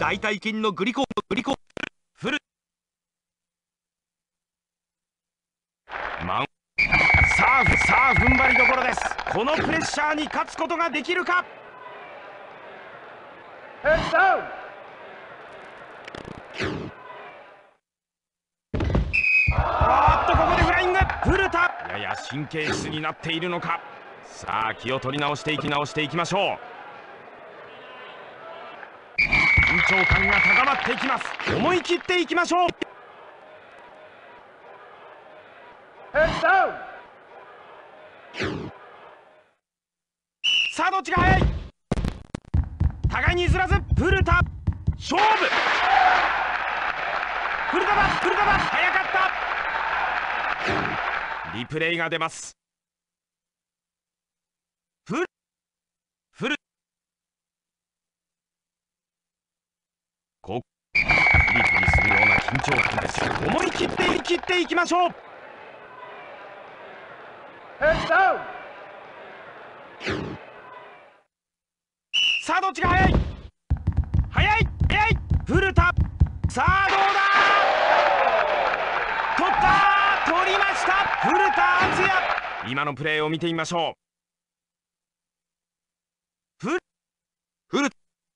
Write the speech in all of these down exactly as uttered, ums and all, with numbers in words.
大腿筋のグリコーグリコーフルマンさあさあ踏ん張りどころです。このプレッシャーに勝つことができるか。あっとここでフライング。古田やや神経質になっているのか。さあ気を取り直していき直していきましょう。緊張感が高まっていきます。思い切っていきましょう。さあどっちが速い。互いに譲らず古田勝負。古田だ古田だ速かった。リプレイが出ます。フルフルこピリピリするような緊張感です。思い切って言い切っていきましょう。さあどっちが速い。速い速い古田。さあどうだ。取った取りました古田敦也。今のプレーを見てみましょう。フル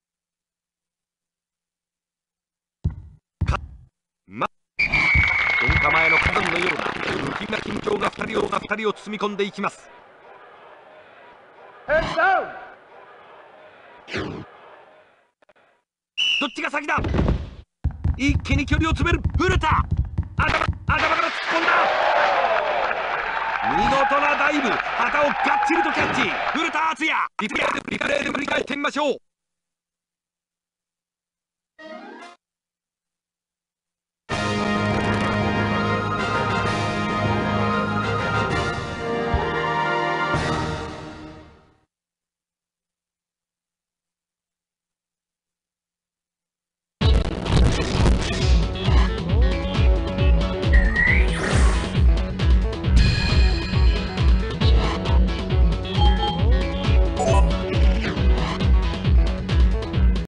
まどんか前の火山のような不気味な緊張がふたりをがふたりを包み込んでいきます。どっちが先だ。一気に距離を詰める古田。頭頭から突っ込んだ。見事なダイブ。旗をがっちりとキャッチ。古田敦也。リプレイでリプレイで振り返ってみましょう。